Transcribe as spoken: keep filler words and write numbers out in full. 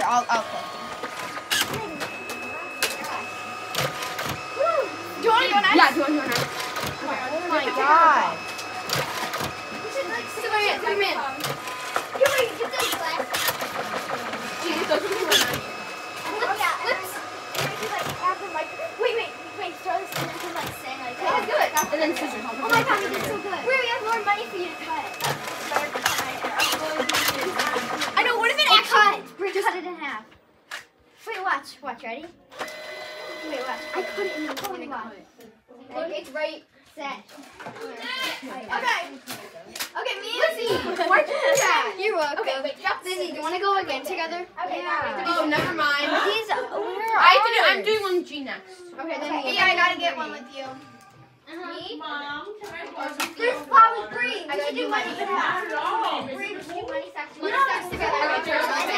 I'll, I'll play. Do you want to go next? Yeah, do you want to go next? Oh my god. We should like sit right here, three minutes. You wait, get this glass. Jeez, those are too nice. Oh yeah, lips. Like have the mic. Wait, wait, wait. Throw this in and like sing like. Yeah, do it. And then scissors. Oh my god, you did so good. Wait, we have more money for you to cut. I know. What is it? Actually, cut. Bring cut it in half. Wait, watch, watch. Ready? Wait, watch. I cut it in half. Totally watch. Okay, it's right. Set. Okay. Okay, me and Lizzie. Where'd you do that? You're welcome. Okay, wait. Lizzie, do you want to go again together? Okay. Yeah. Oh, never mind. These. Where I have to do, are I'm doing one G next. Okay, then Okay, me. yeah, I gotta get one with you. Uh-huh. Me? Mom, can I borrow There's probably three. I We gotta should do do money money. in half. Three, we should do money section. We Money don't section together. have to.